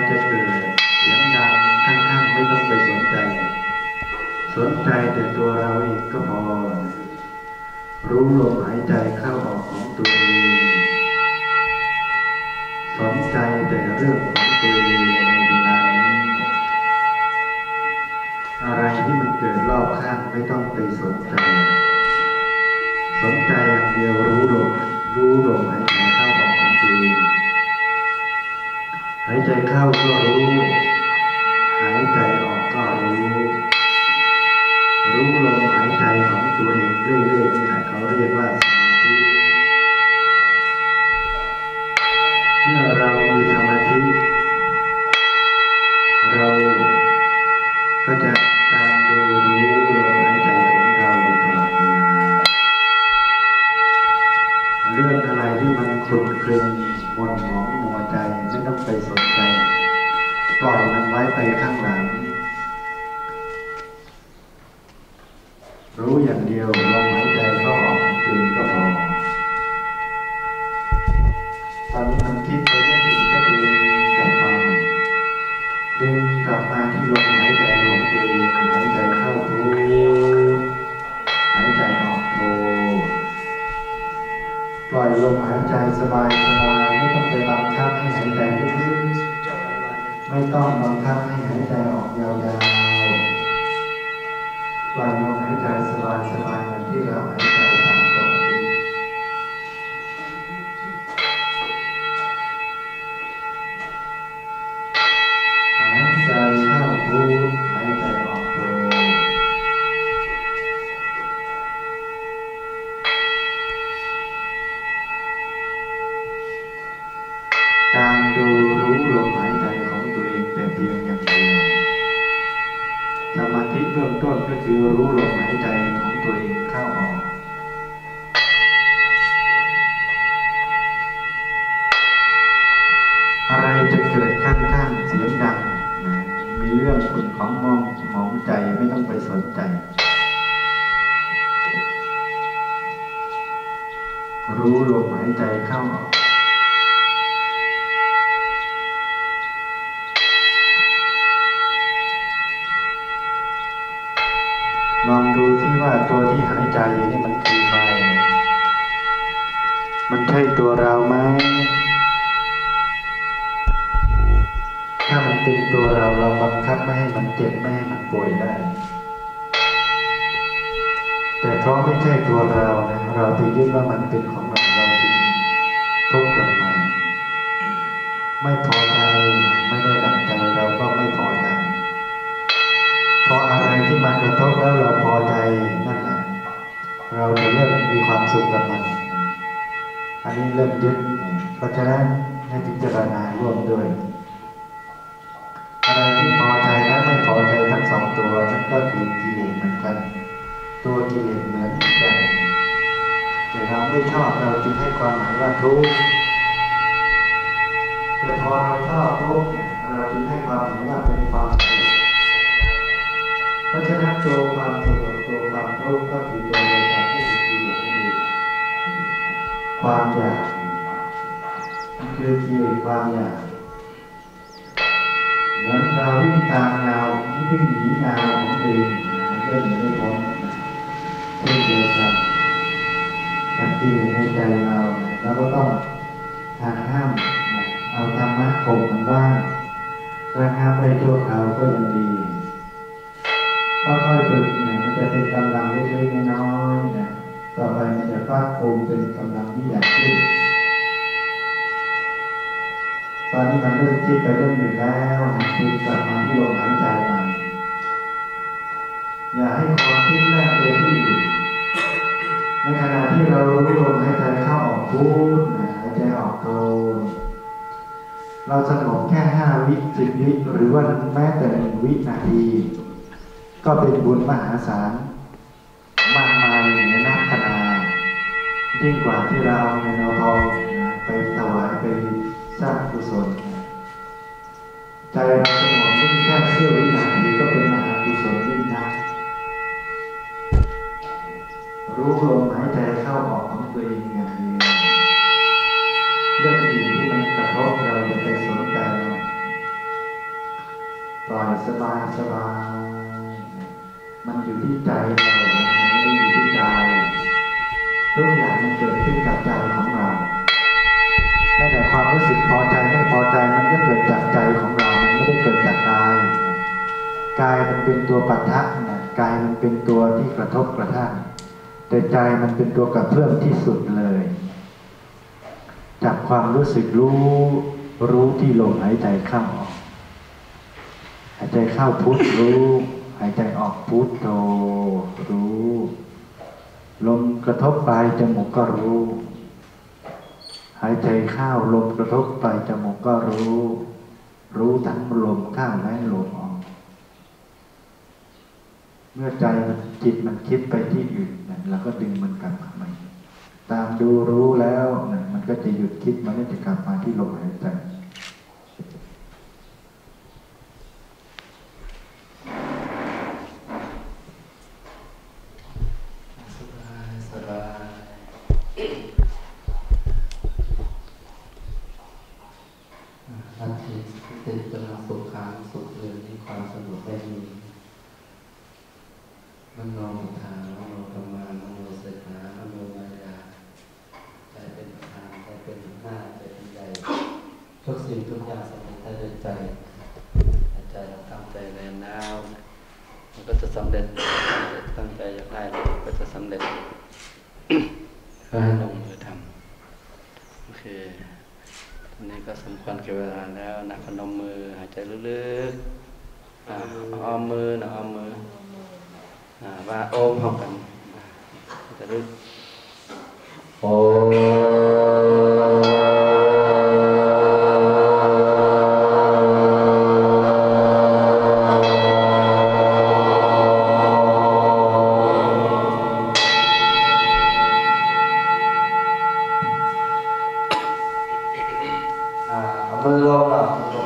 จะเกิดเสียงดังข้างๆไม่ต้องไปสนใจแต่ตัวเราเองก็พอรู้ลมหายใจเข้าออกของตัวเองสนใจแต่เรื่องของตัวเองในเวลานี้อะไรที่มันเกิดรอบข้างไม่ต้องไปสนใจอย่างเดียวรู้ลมหายใจเข้าออกของตัวเองหายใจเข้าก็รู้หายใจออกก็รู้ลมหายใจของตัวเองเรื่อยๆนี่แหละเขาเรียกว่าสมาธิเมื่อเรามีสมาธิเราก็จะตามดูรู้ลมหายใจของเราอยู่ตลอดเวลาเรื่องอะไรที่มันคลุมเครือหม่นหมองมัวใจไม่ต้องไปสนใจปล่อยมันไว้ไปข้างหลังรู้อย่างเดียวลมหายใจเข้าออกของตัวเองก็พอตอนนี้มันคิดไปเรื่องอื่นก็ดึงกลับมาที่ลมหายใจของตัวเองหายใจเข้าพุทหายใจออกโทปล่อยลมหายใจสบายไม่ต้องไปบังคับให้หายใจลึกๆไม่ต้องบังคับให้หายใจออกยาวๆปล่อยลมหายใจสบายเหมือนที่เราหายใจตามปกติหายใจเข้าพุทหายใจออกโทการดูรู้ลมหายใจของตัวเองแต่เพียงอย่างเดียวสมาธิเบื้องต้นก็คือรู้ลมหายใจของตัวเองเข้าออกอะไรจะเกิดข้างๆเสียงดังมีเรื่องขุ่นของมองใจไม่ต้องไปสนใจรู้ลมหายใจเข้าออกลองดูที่ว่าตัวที่หายใจนี่มันคือใครมันใช่ตัวเราไหมถ้ามันเป็นตัวเราบังคับไม่ให้มันเจ็บไม่ให้มันป่วยได้แต่เพราะไม่ใช่ตัวเราเนี่ยเราถึงยึดว่ามันเป็นของเราจึงทุกข์กับมันไม่พอใจไม่ได้ดั่งใจเราก็ไม่พอใจพออะไรที่มันกระทบแล้วเราพอใจนั่นแหละเราจะเริ่มมีความสุขกับมันอันนี้เริ่มยึดเพราะฉะนั้นให้พิจารณาร่วมด้วยอะไรที่พอใจและไม่พอใจทั้งสองตัวนั่นก็คือกิเลสเหมือนกันตัวกิเลสเหมือนกันแต่เราไม่ชอบเราจึงให้ความหมายว่าทุกข์แต่พอเราชอบทุกข์เราจึงให้ความหมายว่าเป็นความสุขเพราะฉะนั้นตัวความสุขกับตัวความทุกข์ก็คือตัวเดียวกันที่มีกิเลสนี่ความอยากคือกิเลสความอยากเหมือนเราวิ่งตามเงาวิ่งหนีเงาของตัวเองมันก็หนีไม่พ้นเช่นเดียวกันกับกิเลสในใจเราก็ต้องทางห้ามเอาธรรมะข่มมันบ้างระงับไปชั่วคราวก็ยังดีค่อยๆฝึกมันจะเป็นกำลังเล็กๆน้อยๆนะต่อไปมันจะภาคภูมิเป็นกำลังที่ใหญ่ขึ้นตอนนี้มันเริ่มคิดไปเรื่องหนึ่งแล้วคือกลับมาที่ลมหายใจใหม่อย่าให้ความคิดแรกเป็นที่อื่นในขณะที่เรารู้ลมหายใจเข้าออกพุทหายใจออกโทเราสงบแค่5 วิ 10 วิหรือว่าแม้แต่1 วินาทีก็เป็นบุญมหาศาลมากมายเหนือนับขนาดยิ่งกว่าที่เราเอาเงินเอาทองไปถวายไปสร้างกุศลใจเราสงบนิ่งแค่เสี้ยววินาทีก็เป็นมหากุศลยิ่งนักรู้ลมหายใจเข้าออกของตัวเองอย่างเดียวเรื่องอื่นที่มันกระทบเราอย่าไปสนใจมันล่อยสบายสบายมันอยู่ที่ใจเรามันไม่ได้อยู่ที่กายทุกอย่างมันเกิดขึ้นกับใจของเราแม้แต่ความรู้สึกพอใจไม่พอใจมันก็เกิดจากใจของเรามันไม่ได้เกิดจากกายกายมันเป็นตัวปะทะนะกายมันเป็นตัวที่กระทบกระทั่งแต่ใจมันเป็นตัวกระเพื่อมที่สุดเลยจากความรู้สึกรู้ที่ลมหายใจเข้าออกหายใจเข้าพุทรู้หายใจออกพุทโธรู้ลมกระทบปลายจมูกก็รู้หายใจเข้าลมกระทบปลายจมูกก็รู้ทั้งลมเข้าและลมออกเมื่อใจจิตมันคิดไปที่อื่นนั่นเราก็ดึงมันกลับมาตามดูรู้แล้วนั่นมันก็จะหยุดคิดมันก็จะกลับมาที่ลมหายใจอัตถิติจงสุขังสุขเลยในความสงบได้มีมโนพุทธามโนธรรมามโนเสนามโนมายาใจเป็นประธานใจเป็นหัวหน้าใจเป็นใหญ่ทุกสิ่งทุกอย่างสำเร็จได้ด้วยใจใจเราตั้งใจแรงน้าวมันก็จะสำเร็จตั้งใจอยากได้ก็จะสำเร็จให้ลงมือทำโอเคอันนี้ก็สมควรแก่เวลาแล้วนะพนมมือหายใจลึกๆอ้อมมือนะอ้อมมือว่าโอมพร้อมกันจะลึกโอมือลง